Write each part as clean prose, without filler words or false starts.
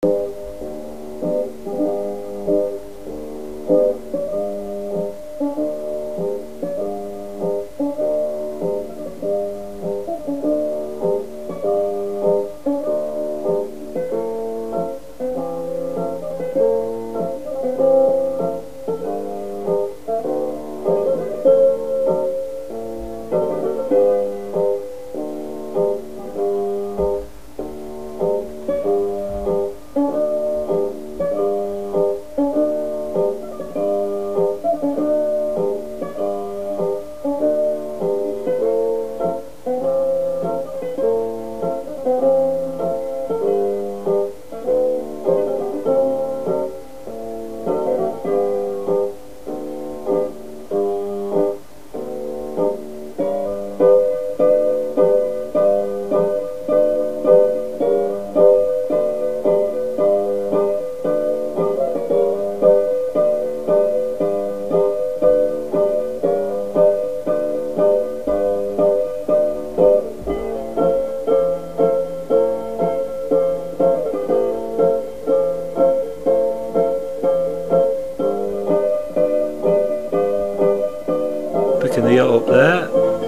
Picking the yacht up there,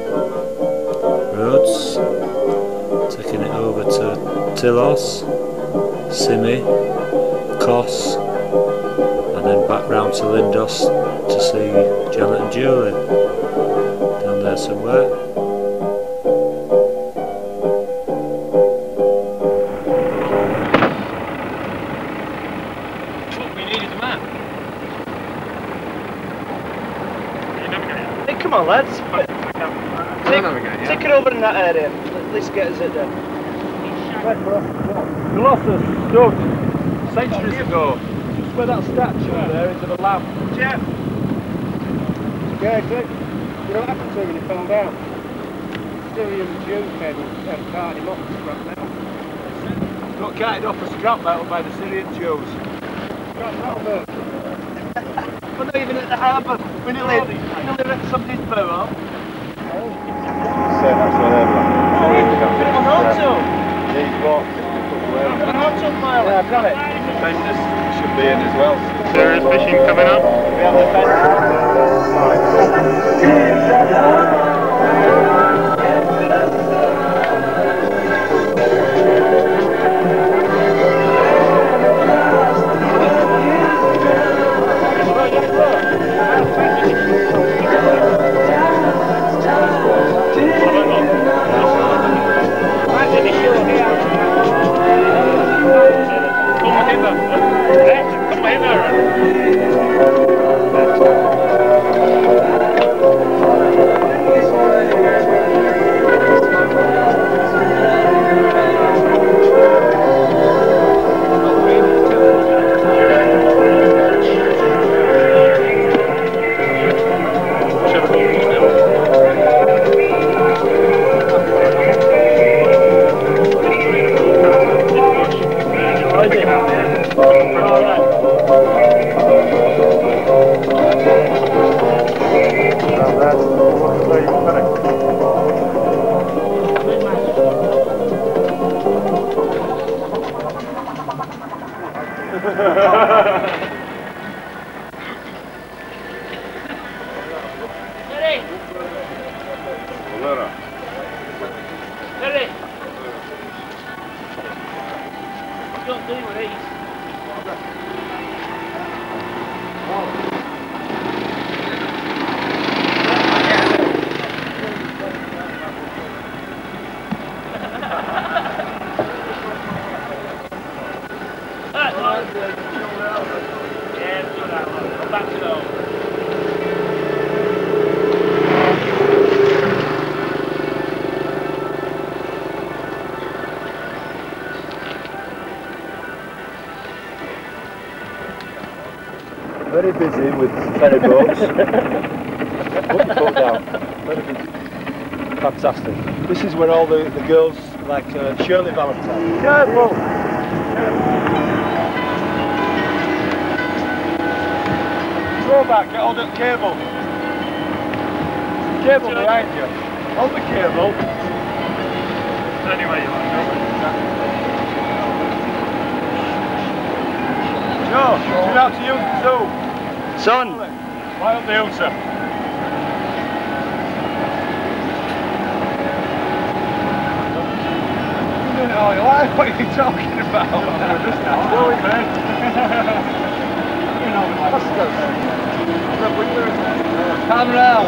Rhodes, taking it over to Tilos, Simi, Kos, and then back round to Lindos to see Janet and Julie down there somewhere. What we need is a map. Hey, come on, lads. Take it over in that area. At least get us at the... Colossus stood centuries ago. Just where that statue there is of a lamb. Jeff! Yeah, good. You know what happened to him when he fell down? Syrian Jews came and carted him up for scrap metal. Got carted off for scrap metal by the Syrian Jews. Scrap metal, mate. We're not even at the harbour. We nearly ripped somebody's boat off. That's what Put it on auto. He's what? Got an auto file. Yeah, I've got it. Fences should be in as well. There is fishing coming up. We have the Don't do with these. Very busy with ferry boats. Put your foot down. Very busy. Fantastic. This is where all the girls, like Shirley Valentine. Careful! Throw back, get hold of the cable. Cable behind you. Hold the cable. Anyway, you like Joe, should out to you too. Son! Why up the hill, sir? What are you talking about? Come round.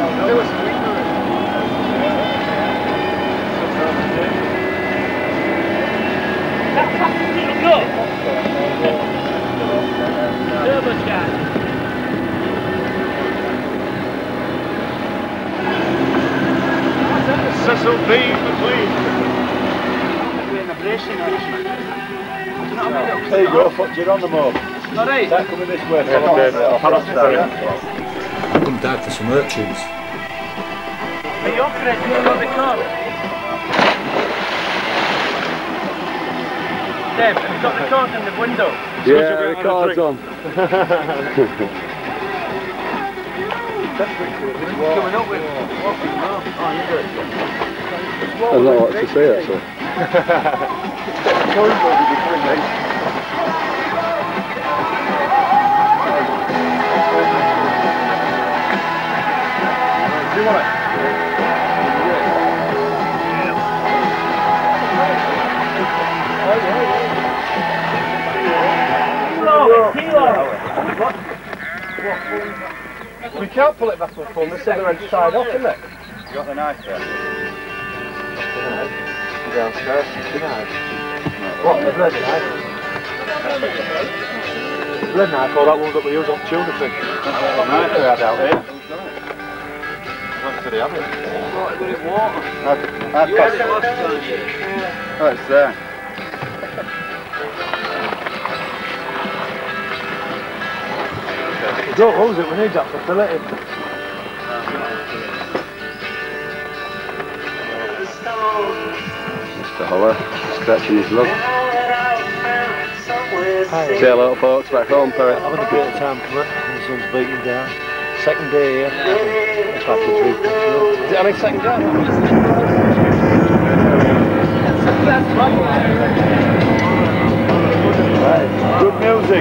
Cecil B. McLean. There you go, you're on the mob. Alright. Start coming this way. Come down for some urchins. Are you operating on the car? Dave, have you got the card in the window? Yeah, the card's on. Coming up with walking road. Oh, you do it. I've not what to say actually. Do you want it? We can't pull it back up full, this other end's tied off, isn't it? You got the knife there? Downstairs. What, the bread knife? Bread knife, or that one that we use on tuna fish? Knife we had out here. What did he have it? Oh, it's there. Don't lose it, we need that for filleting. Mr. Holler, stretching his love. Say hello folks, back home, Perry. I've had a great time from it, the sun's beating down. Second day here. It's like a dream. Is it only second day? Right. Good music.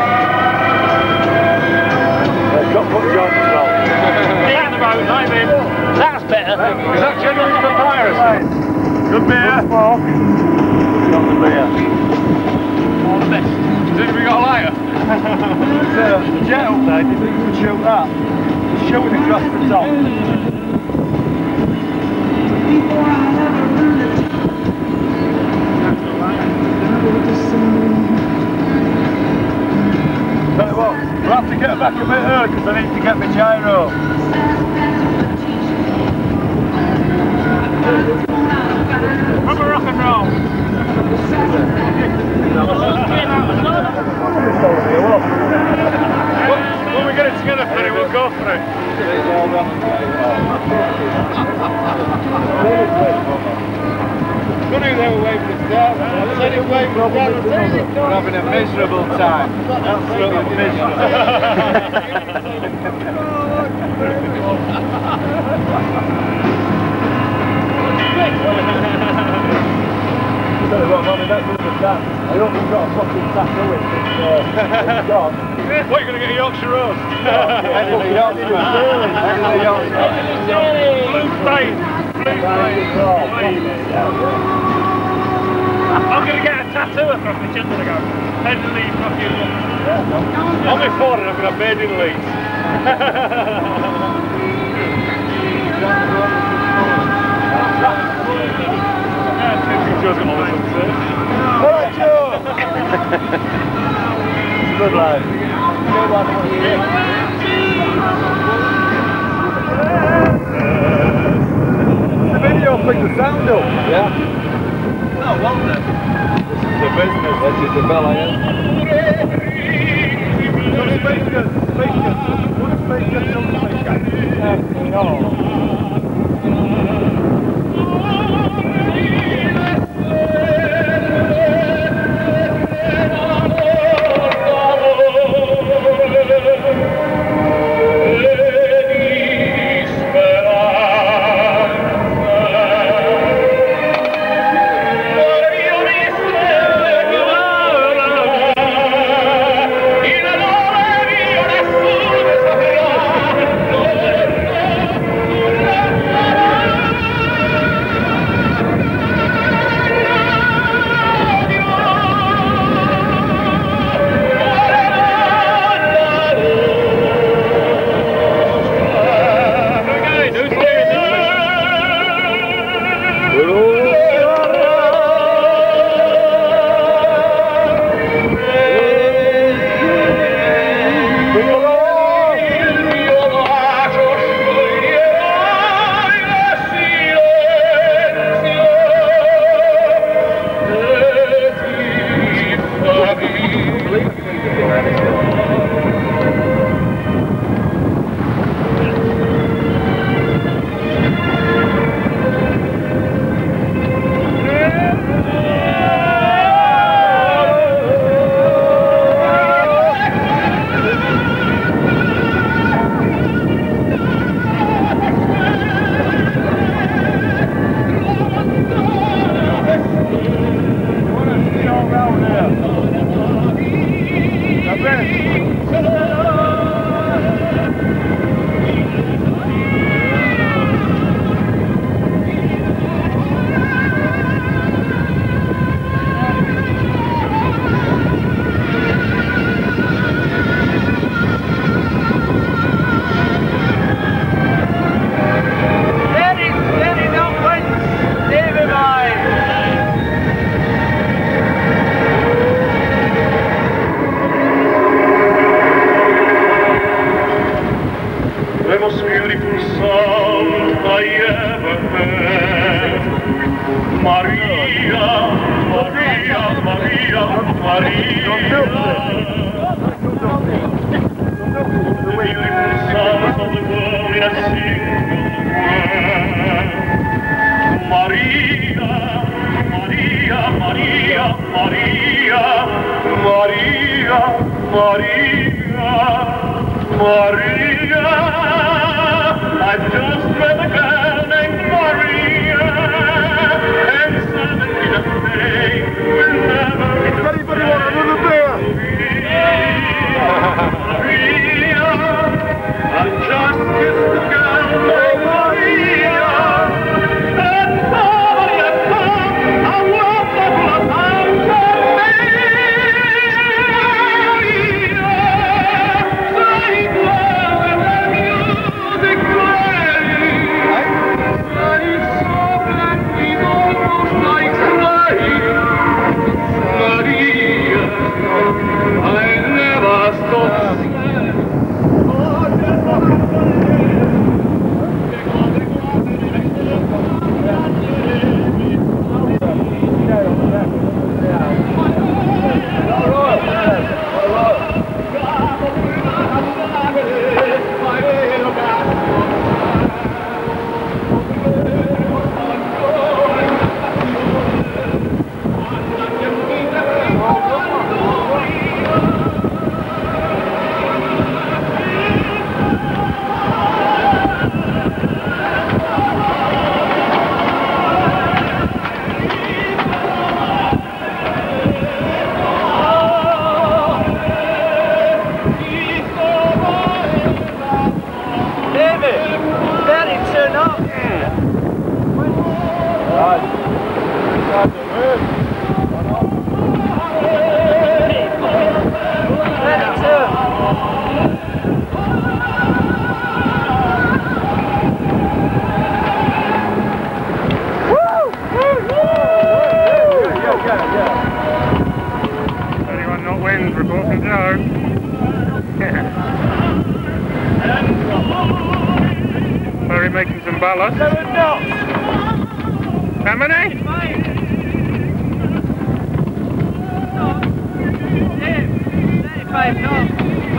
Got put John as well. That's about it, I mean. That's better. Is that genuine papyrus? Good beer. Good smoke. Got the beer. All the best. Think we got a lighter? The jet up there, do you think you could shoot that? Just shooting across the top. Tell you what, we'll have to get back a bit early because I need to get my gyro. Proper rock and roll. When we get it together, Freddie, we'll go for it. Funny they were waving us down. We're having a miserable time. Absolutely miserable. Tell you what, Mommy, that's another tap. I hope we've got a fucking tap going. It's gone. What, you're going to get a Yorkshire roast? End of the Yorkshire. End of the Yorkshire. Blue flame. Blue flame. I'm going to get a tattoo across my chin to go. Henley fucking... On my forehead, I'm going to have Maiden Leeds. Joe's got all this upstairs. Alright, Joe! It's a good lad. Good lad. The video picked the sound up. Yeah. Oh, well then. This is the business. This is the bell, yeah? Space gun. Space gun. One space gun, the other space gun. No. Yeah. Making some ballast. 7 knots. How many? 35 knots.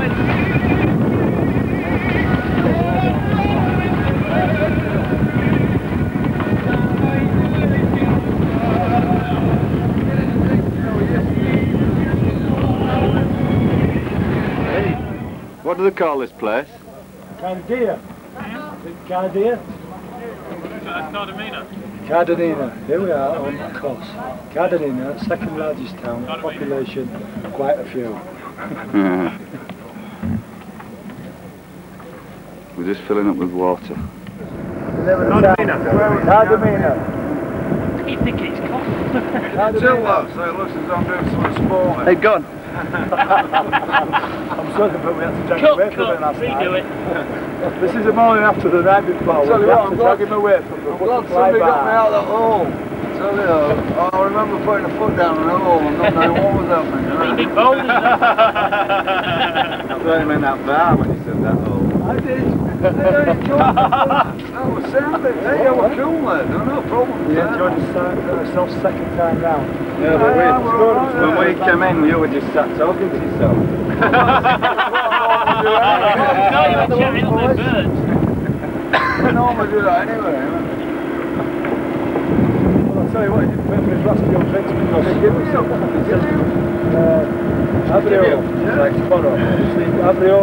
What do they call this place? Cardia. Cardia? Cardamina. Cardanina. Here we are on the coast. Cardanina, second largest town, population, quite a few. We're just filling up with water. Cardanina. What do you think it's called? Chill love, so it looks as though I'm doing something sporting. Hey, gone. I'm sorry, but we had to drag away from it last night. Redo it. This is the morning after the night before. Tell you We what, have to drag him away from the God, somebody got me out of that hole. Tell you, I remember putting a foot down in the hole and not knowing what was happening. Big boulders. I thought you meant that bar when you said that hole. I did. That was sounding. Hey, I was cool there. No problem. We enjoyed ourselves second time round. Yeah, but when we came in, you were just sat talking to yourself. No, you were chatting up with birds. We normally do that anyway. Well, I'll tell you what, he didn't pay for his last few drinks because Give me some. Abrio, like tomorrow. Abrio.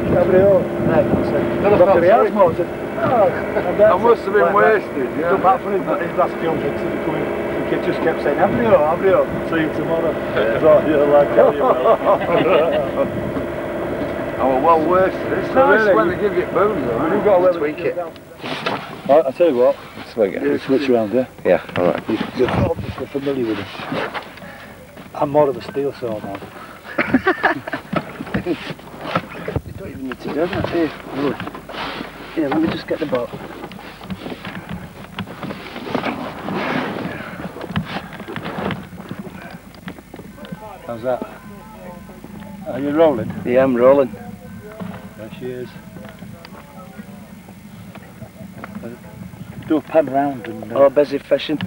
I must have been wasted, yeah. Come back for his last few drinks and he just kept saying, Abrio, see you tomorrow. I thought, you're like, Oh, well wasted. It's nice when they give you booze, though. You've got to tweak it. Right, I'll tell you what. Switch around, yeah? Yeah, alright. You're obviously familiar with it. I'm more of a steel saw man. You don't even need to do that, do you? Here, let me just get the boat. How's that? Are you rolling? Yeah, I'm rolling. There she is. Do a pan round and... Oh, busy fishing.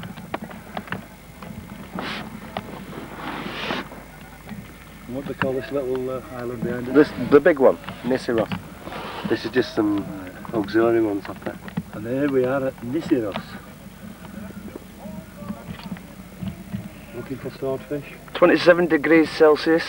What do they call this little island behind it? The big one, Nisiros. This is just some auxiliary ones up there. And here we are at Nisiros. Looking for swordfish. 27 degrees Celsius.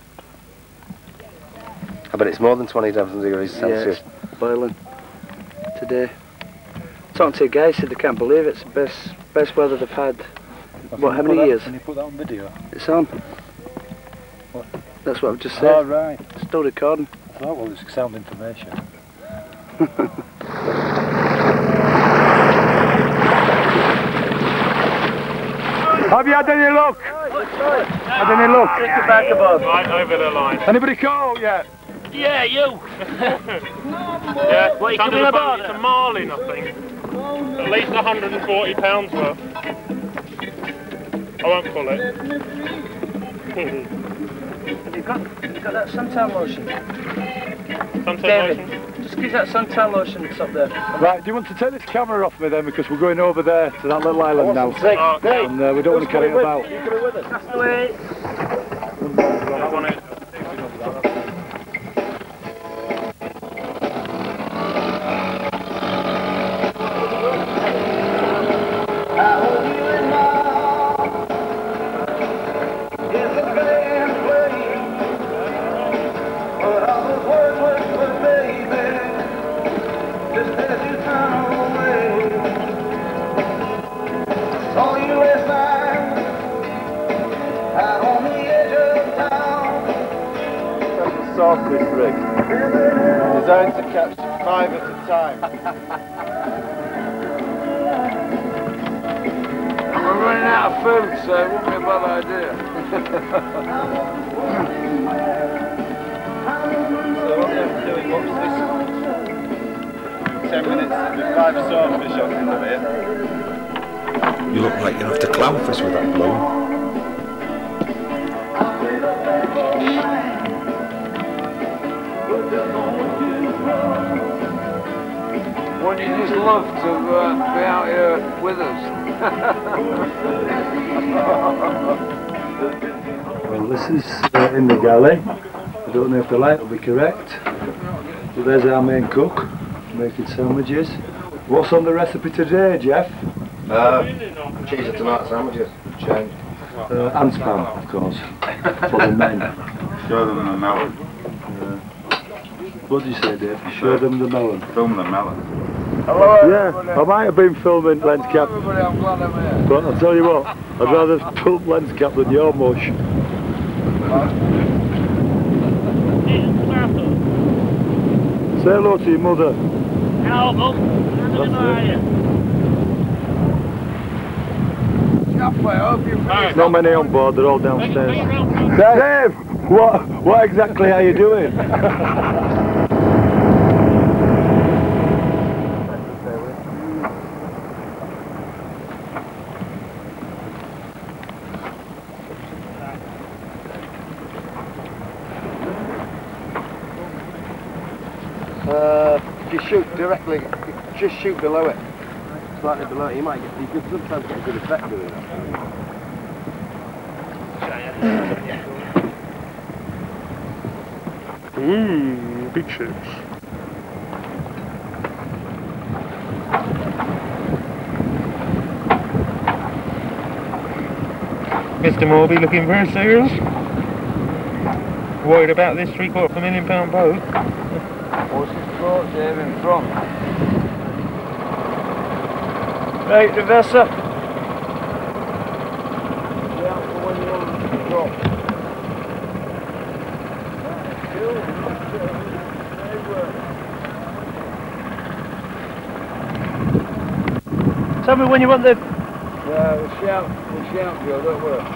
I bet it's more than 27 degrees Celsius. Yeah, it's boiling today. Talking to a guy, said they can't believe it's the best weather they've had. What, how many years? Can you put that on video? It's on. What? That's what I've just said. Oh, right. Still recording. Oh, well, it's sound information. Have you had any luck? Had any luck? Right over the line. Anybody call yet? Yeah, you. Yeah, What, you it's under coming the about boat. It's it? a marlin, I think. At least £140 worth. I won't pull it. Have you got that suntan lotion? Sunset David, lotion. just give that suntan lotion that's up there. Right, do you want to take this camera off me then, because we're going over there to that little island now. Okay. And we don't want to carry it about. That's the way. I want it. Sawfish rig. Designed to catch 5 at a time. We're running out of food, so it wouldn't be a bad idea. So what I'm doing, watch this. 10 minutes and do 5 sawfish on here. You look like you're after clownfish with that balloon. Wouldn't you just love to be out here with us? Well, this is in the galley. I don't know if the light will be correct. But there's our main cook, making sandwiches. What's on the recipe today, Jeff? Cheese and tomato sandwiches. Change. And spam, of course, for the men. Show them the melon. What did you say, Dave? Show them the melon. Film the melon. Yeah, I might have been filming lens cap, Everybody, I'm glad I'm here. but I'll tell you what, I'd rather film lens cap than your mush. Say hello to your mother. Hello, Bob. How are you? Chappy, I hope you finish. Not many on board, they're all downstairs. Dave, what exactly are you doing? If you shoot directly, just shoot below it. Slightly below it, you could sometimes get a good effect doing that. Ooh, big ships. Mr. Morby looking very serious. Worried about this £750,000 boat. What's his boat saving from? Right, reverser. Yeah, for when you want to drop. Tell me when you want the... Yeah, we'll shout, Joe, that works.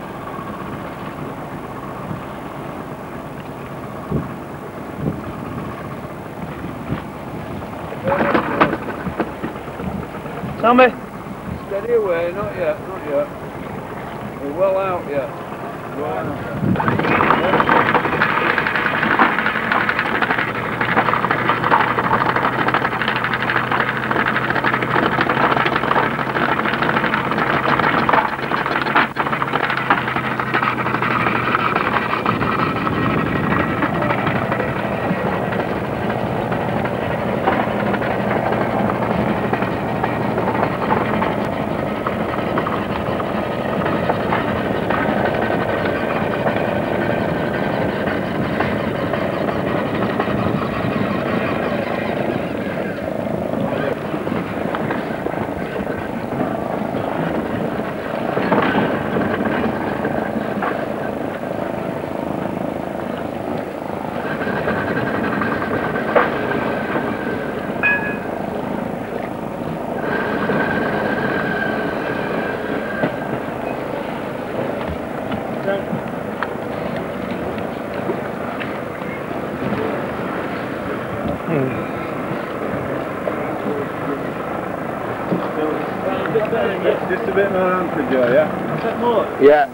Tell me. Steady away, not yet, not yet. We're well out yet. Well out. Just a bit more anchor, Joe, yeah? Is that more? Yeah.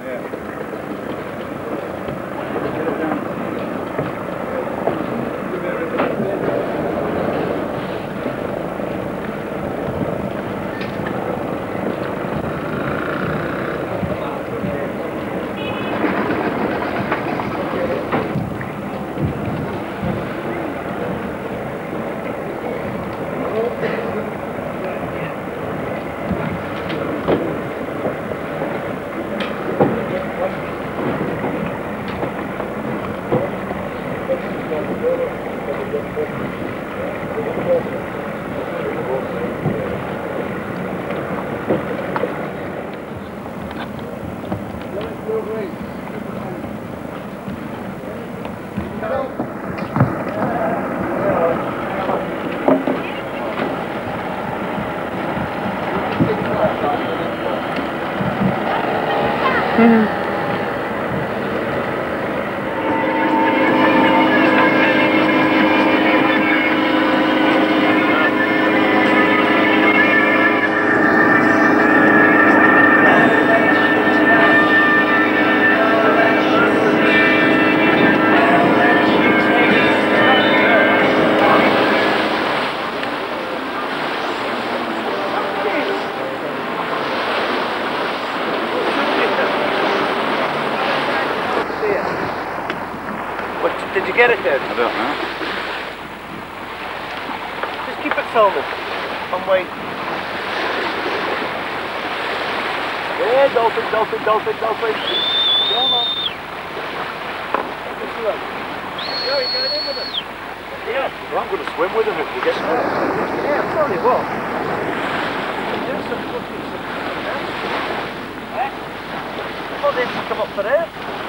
Did you get it there? I don't know. Just keep it filming. I'm waiting. Yeah, dolphin, dolphin, dolphin, dolphin. Come on. Just look. Yo, you going in with it? Yeah. Well, I'm going to swim with him if we get there. Yeah, I'll tell you what. Do some fucking else. Eh? I thought they'd come up for it.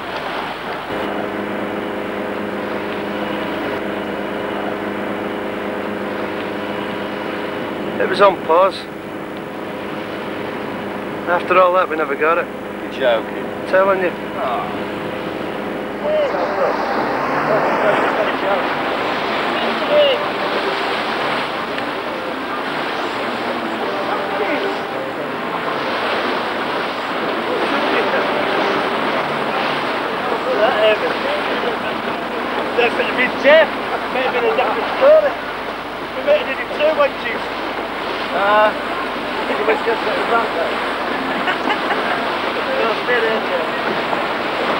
It was on pause. After all that, we never got it. You're joking. Telling you. Definitely been Jeff. Might have been a different story. We might have did it 2 wedges. It was just at the front there. Stay there, Jeff.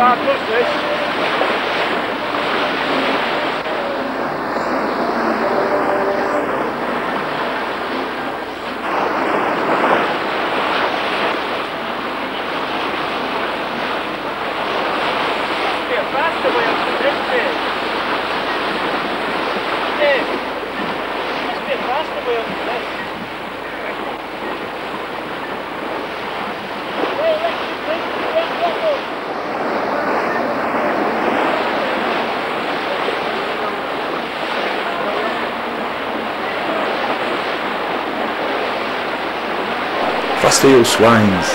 hard luck, this. Faster, you swines.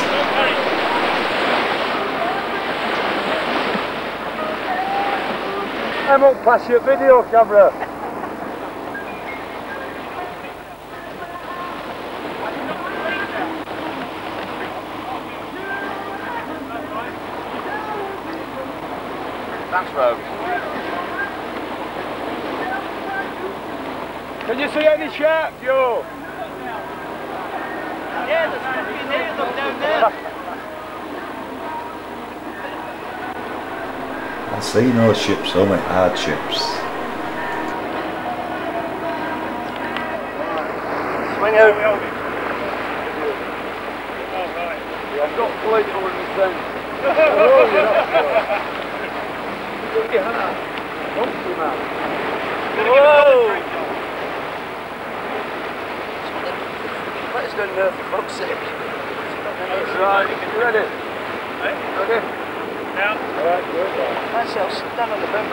I'm up past your video camera. Thanks, Rogue. Can you see any sharks, Joe? Yeah, there's fucking here, look down there. I see no ships, only hardships. Swing out. I've got fleet over in the centre. Oh, you're not sure. Yeah, monkey man. Whoa! What is going there, for fuck's sake? That's right, you ready? Ready? Yeah. Alright, good. Myself, stand on the boat.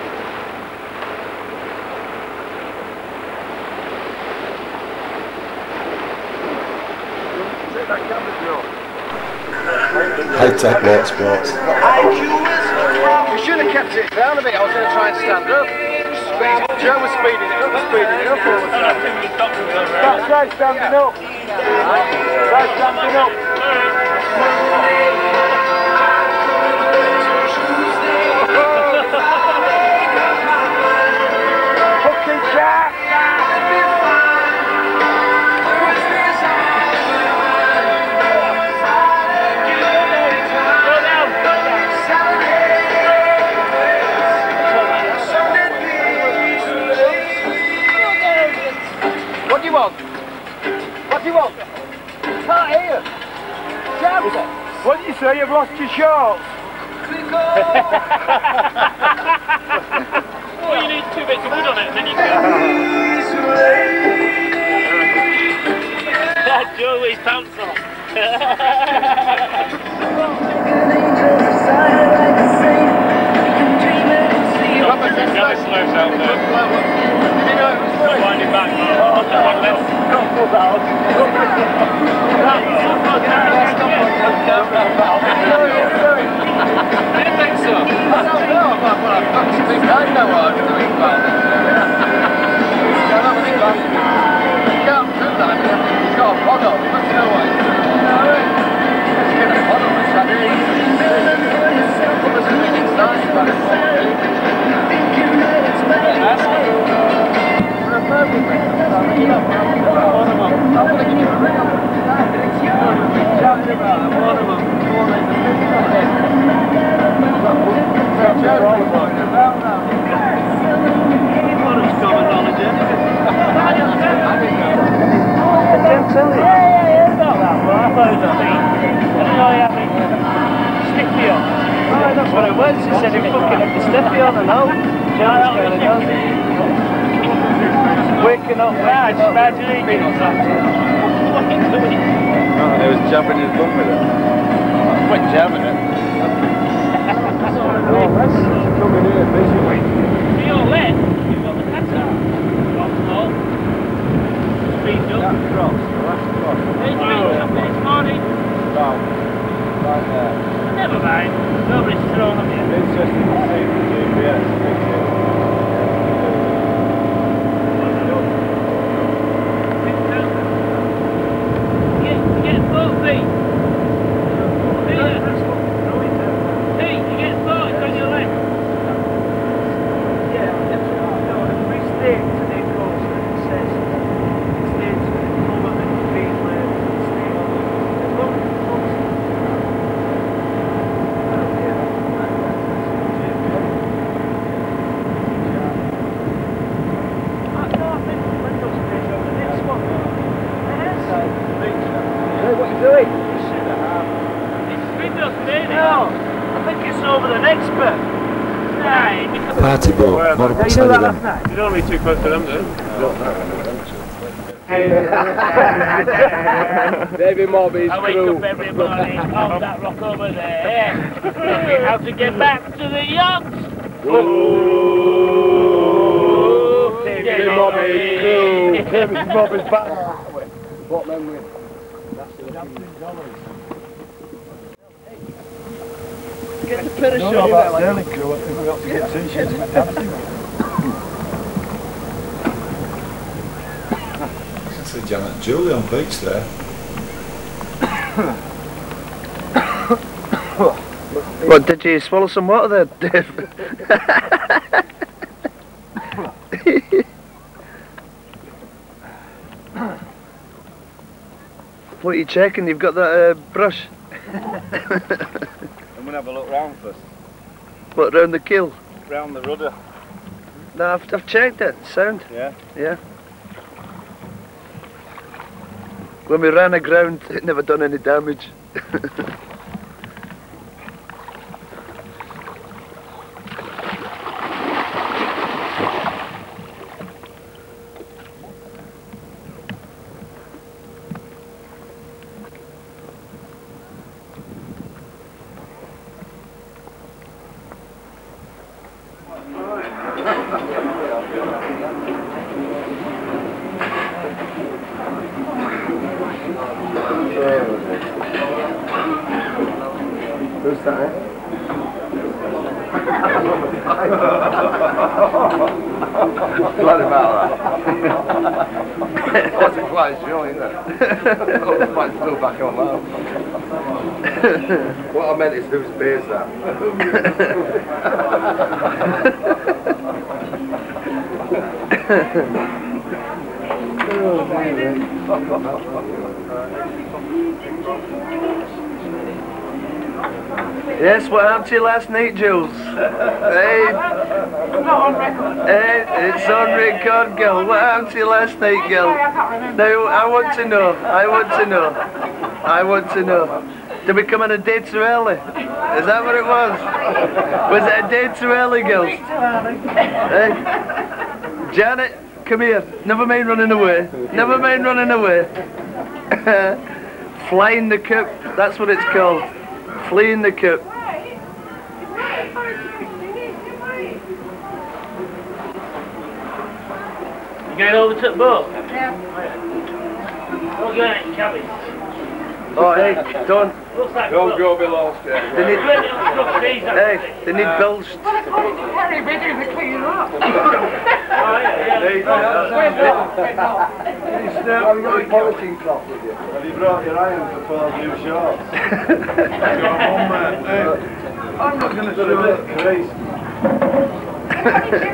Take that camera, Joe. High-tech water sports. We should have kept it down a bit. I was going to try and stand up. Joe was speeding it up all the time. Try standing up. Try standing up. Fucking jack! What do you want? What do you want? Can't hear. Shout it. What did you say? You've lost your shorts? Well, you need 2 bits of wood on it, and then you can. Joe with his pants off. Guys, slows out there. Not winding back. I didn't think so. I don't know. Well, I've got to think I know what I'm doing about it. You can't do that. I mean, he's got a pod on. He must know what he's doing. Let's get a pod on this. I do. Well, there's a big exciting about it. For a perfect ring. I'm going to give you a ring. Chatting about it. One of them. That's what it was. He said he fucking had the stiffy on and out. Waking up, imagining it. He was jabbing his bum with it. Quit jabbing it. Coming here visually. For your left, you've got the cutter. Oh. Speed up. That cross, the last cross. Hey, Jimmy, this morning. Down. Right there. Never mind. Nobody's thrown on you. It's just you can see the GPS picture. Get 4 feet. Hey, you get 4, it's on your left. Yeah, no, we stayed to the coast and it says stayed to the moment and feet where it stayed on the doing? It's Windows made it. No, I think it's over the next bit. Right, because Party boat. What Did about you do that them? last night? You don't need too close to them, do you? David Mobby's I wake up every morning on that rock over there. Thinking how to get back to the yacht. Oh, David Mobby's crew. David Mobby's back. What then we? Get the pin of No, shot. about Sterling crew, I think we ought to get t-shirts with dancing. That's the Janet and Julie on beach there. What, did you swallow some water there, Dave? What are you checking? You've got that brush? I'm going to have a look round first. What, round the keel? Round the rudder. No, I've checked it. Sound? Yeah. Yeah. When we ran aground, it never done any damage. Who's that? Glad about that. That's quite sure, isn't it? I might still back on that. What I meant is whose beer's that? Yes, what happened to you last night, Jules? Hey, hey, it's on record, girl. What happened to you last night, girl? Now, I want to know. I want to know. I want to know. Did we come on a day too early? Is that what it was? Was it a day too early, girls? Hey, Janet, come here. Never mind running away. Never mind running away. Flying the coop. That's what it's called. Fleeing the coop. you going over to the boat? Yeah. We're going in cabin. Oh, hey, don't. Looks like Don't go below stairs. They need, Hey, hey, they need bills. yeah. Have you got a polishing cloth with you? Have you brought your irons for 12 new shorts? I'm not going to show it, Grace. I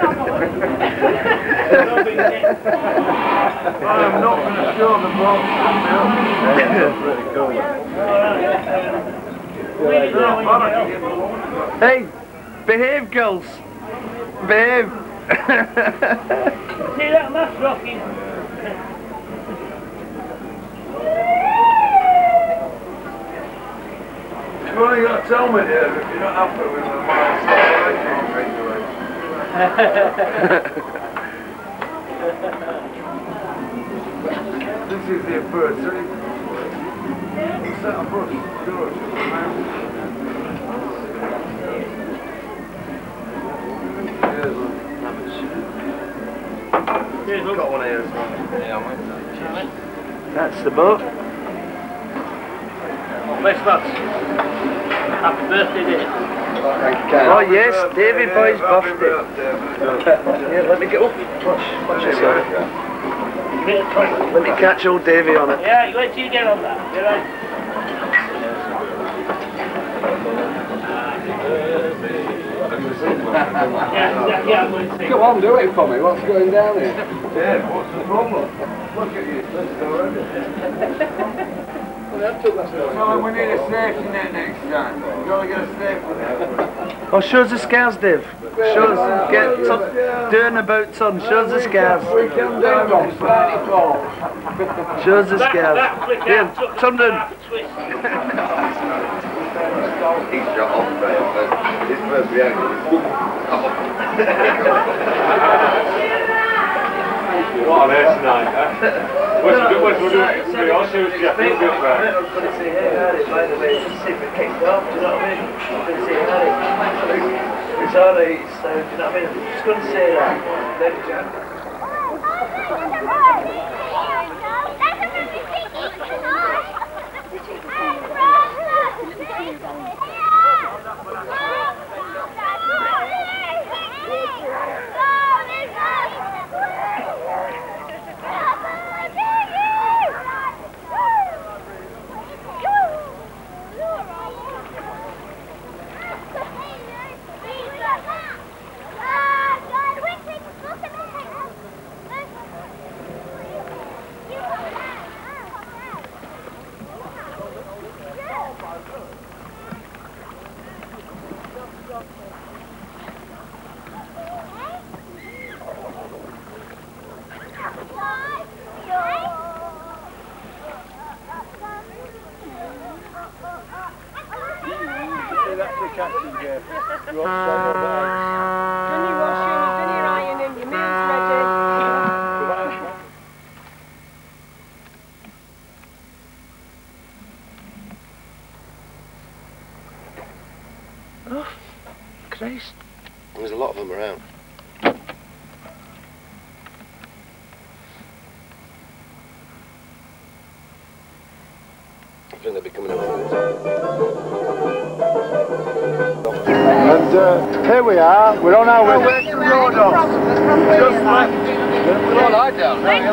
am not going to show the box. Hey, behave, girls. Behave. See that mass rocking? You've only got to tell me, Dave, if you're not happy with the miles This is the approach. Set a brush. Good. Got one here as well. That's the boat. Best lads. Happy birthday, Dave. Oh yes, David boy's birthday. Yeah, let me get up. Watch yourself. Let me catch old Davy on it. Yeah, wait till you get on that. You right? Yeah, I'm going to see. Come on, do it for me. What's going down here? Dave, what's the problem? Look at you, it's already. we need a safety net next time. We've got to get a safety net. Oh, show us the scars, Dave. Show us, doing about ton, show us the scars. We come down from 94. Show us the scars. Here, Tundon. He's shot off there, but his first reaction was What an ace night, eh? What's we doing? I'll show you. I'm going to say, hey, Harry, by the way, just see if it kicked off, do you know what I mean? I'm going to say, Harry, it's alright, so, do you know what I mean? I'm just going to say that. Then, Jack. Oh, Christ. There's a lot of them around. I think they'll be coming up from this. And here we are, we're on our way to Rhodos. Just left. We'll lie down. We've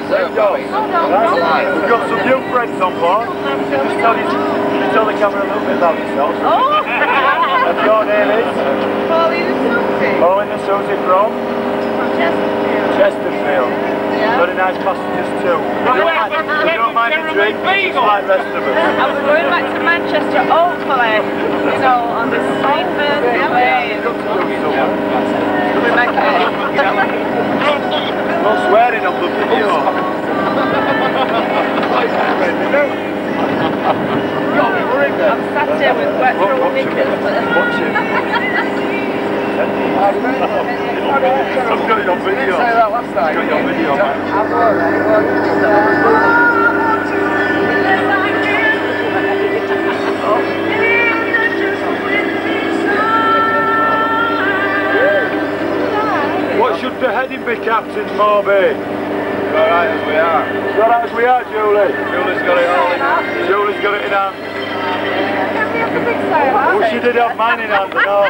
got some new friends on board. Just tell the camera a little bit about yourself. And your name is? Pauline and Susie. Pauline and Susie from? Chesterfield. Chesterfield. Yeah. Very nice passengers too. We don't mind a drink, just like the rest of us. And we're going back to Manchester, hopefully, you know, on this same Thursday way. We'll make it. No swearing on the video. I'm sat here with wet through knickers. Watch it. I've got it on video. You didn't say that last night. I've got it on video, man. What should the heading be, Captain Moby? Alright as we are. Alright as we are, Julie. Julie's got it all in hand. Julie's got it in hand. Well, she did have mine in hand, I know.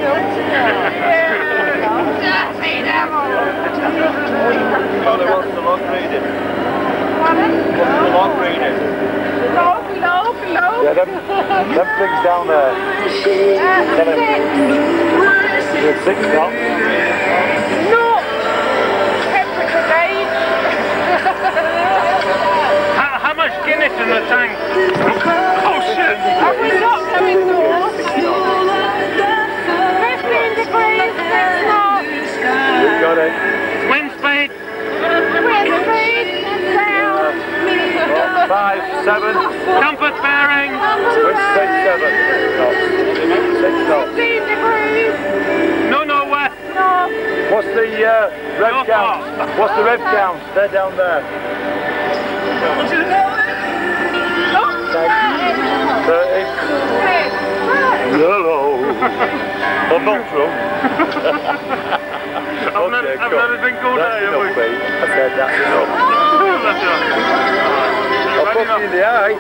Oh, they want the log reading. What's the log reading? Yeah, them things down there. 6 knots. How much Guinness in the tank? Oh shit! Are we not coming north? 15 degrees, 6 knots. We've got it. Wind speed? Wind speed, down. 5, 7. Compass bearing? Wind speed 7 knots. 6 knots. 15 degrees. No, west. North. What's the rev count? What's the rev count? They're down there. 30. Hello. I'm not drunk. I've never been called that's out, have enough, we? mate. I said that's enough. That's right. I'll put you in the eye.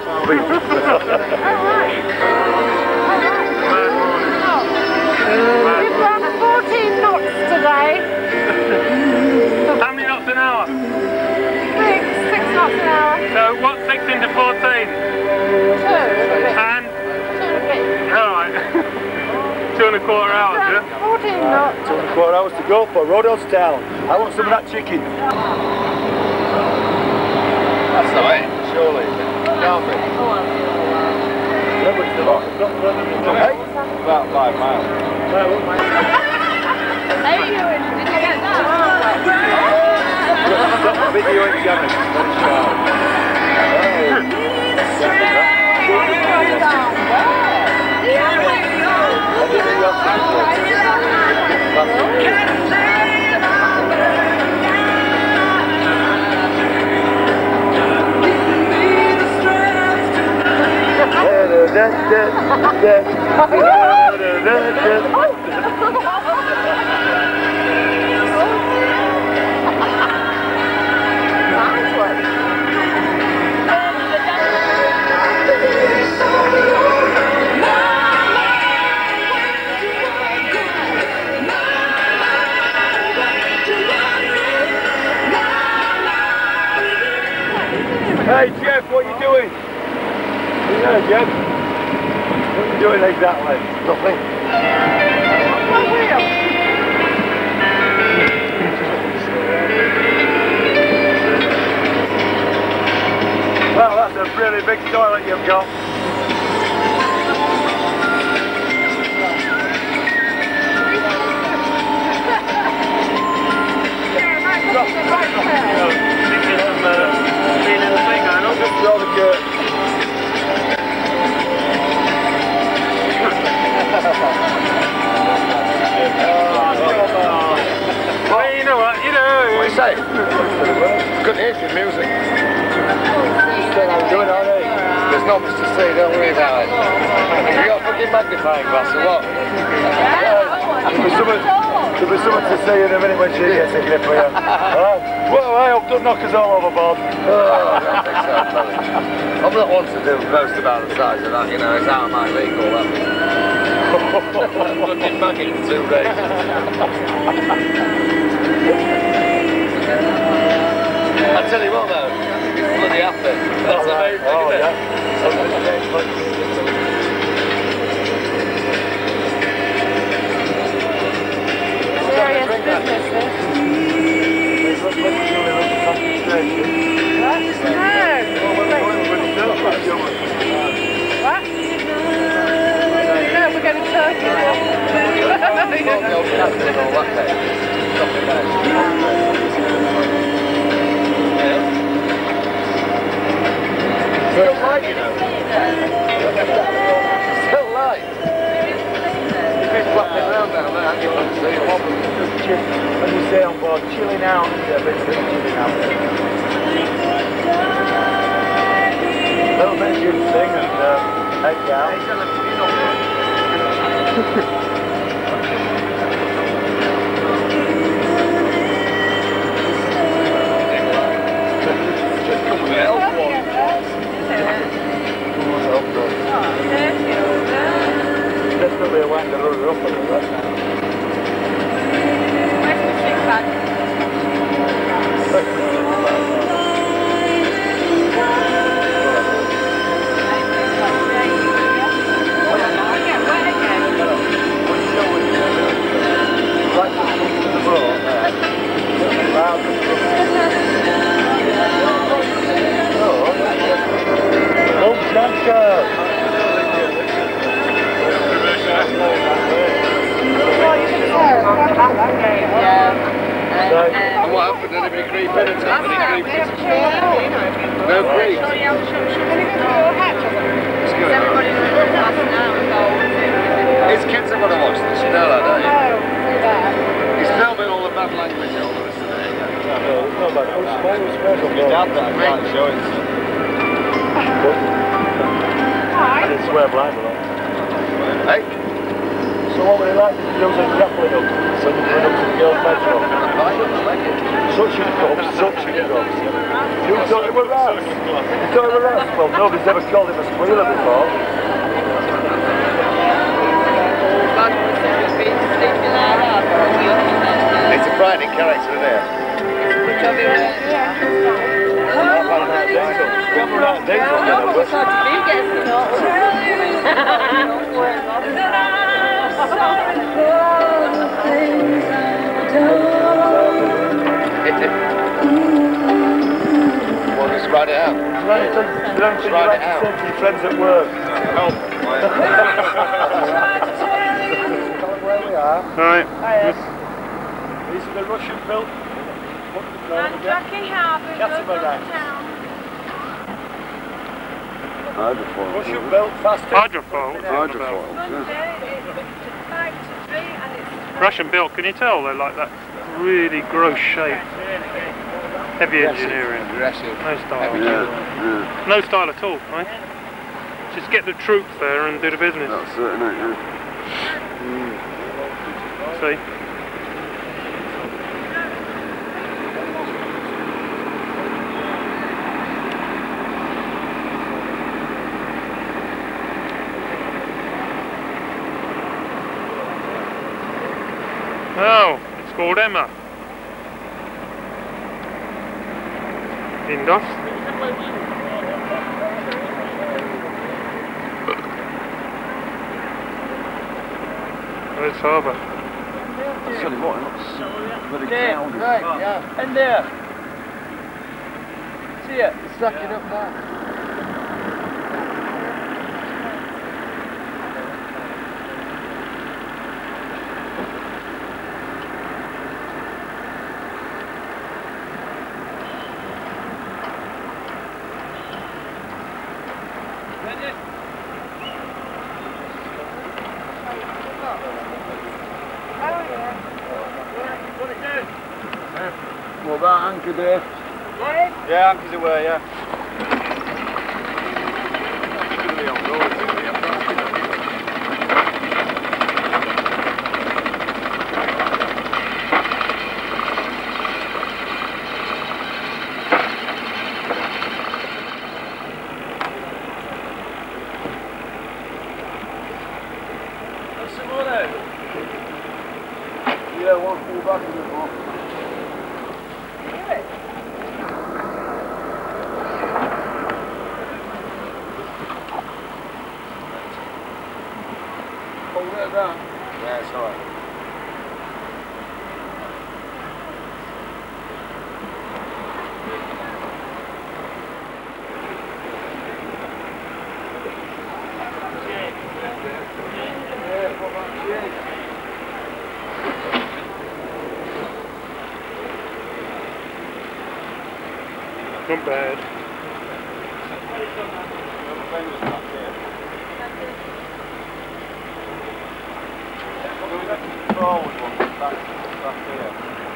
We've done 14 knots today. How many knots an hour? 6 knots an hour. So what's 6 into 14? 2. And? 2 Alright. 2 1/4 hours, yeah? 14 knots. 2 1/4 hours to go for Rhodos Town. I want some of that chicken. That's the way, surely. No, aren't we? Hey? About 5 miles. Hey, did you get that? Stop the video in Janet. Hey Jeff, what are you doing? Yeah, Jeff. What are you doing exactly? Nothing. Well, that's a really big toilet you've got. Throw the curtain. Well, you know what, you know. What are you saying? Couldn't hear your music. There's not much to see, don't worry about it. You got a fucking magnifying glass or what? There'll be someone to see in a minute when she gets a grip for you. Well, I hope don't knock us all overboard. I don't think so, I'm not one to do boast about the size of that, you know, it's out of my league all that. Fucking maggot in 2 days. I tell you what though, it's bloody happy. That's the main thing, isn't it? Serious business, this. What? No, we're going to Turkey. Still light, you know. Still light. You've been flapping around down there, haven't you? When you say on board, chilling out, yeah, a bit of chilling out. Little bit you can sing and head down. Definitely a way to run her up a little bit. Where's the stick bag? And what happened? Did anybody creep in and take any creep? No creep? His kids are going to watch this, you know that, don't you? He's filming all the bad language all of this today. Your dad that I can't show it. I didn't swear blind a lot. Hey? So what would you like to do with grappling up? So you're going up to the girls' bedroom? Suction cups, suction cups. You thought it were rats? You thought it were rats? Well, nobody's ever called him a squealer before. It's a frightening character, isn't it? Just write it out. Just write it out. Say to your friends at work. Help. Where we are. Right. These are the Russian-built. Jackie Harbour, Catamaran. town. Hydrofoil. Russian-built, fast. Hydrofoil. Hydrofoil. Monday, it's 5 to 3 and it's... Russian built, can you tell they're like that really gross shape? Heavy engineering. Aggressive. No style. Yeah. No style at all, right? Just get the troops there and do the business. That's it, isn't it? Yeah. See? Oh, it's called Emma. Indos. Where's harbour? I'll tell you what, it looks very cloudy. Right, yeah. In there. See it? It's sucking up now. Well, that anchor there. Yeah, anchors away, yeah. Yeah, one pull back a bit more. Hold it down. Yeah, it's alright. Not bad. Forward one, back here.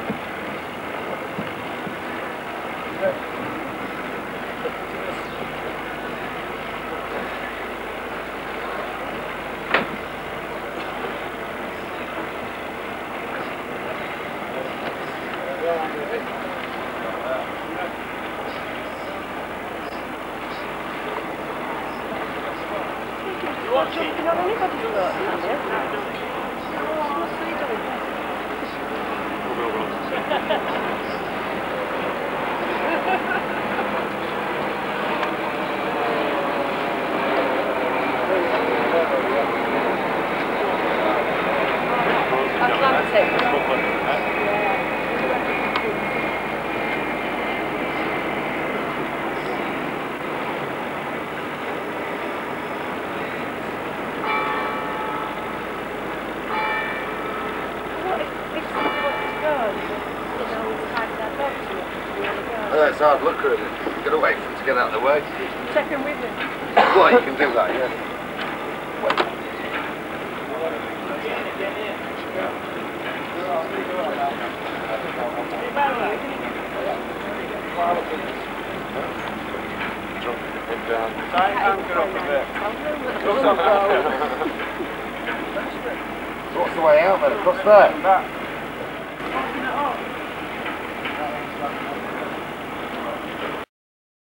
Oh, it's hard luck, really. You've got to wait for him to get out of the way. Take him with him. Well, you can do that, yeah. So what's the way out then? Across there?